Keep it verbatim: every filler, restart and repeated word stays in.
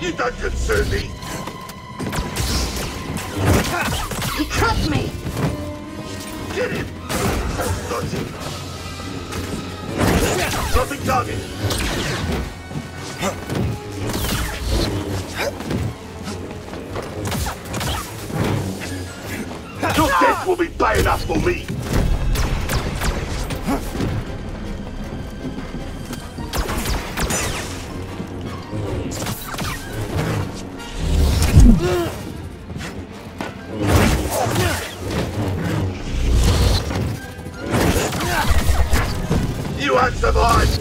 You don't concern me. He cut me. Get him. Got him. Dropping target. Your death will be bad enough for me. You won't survive!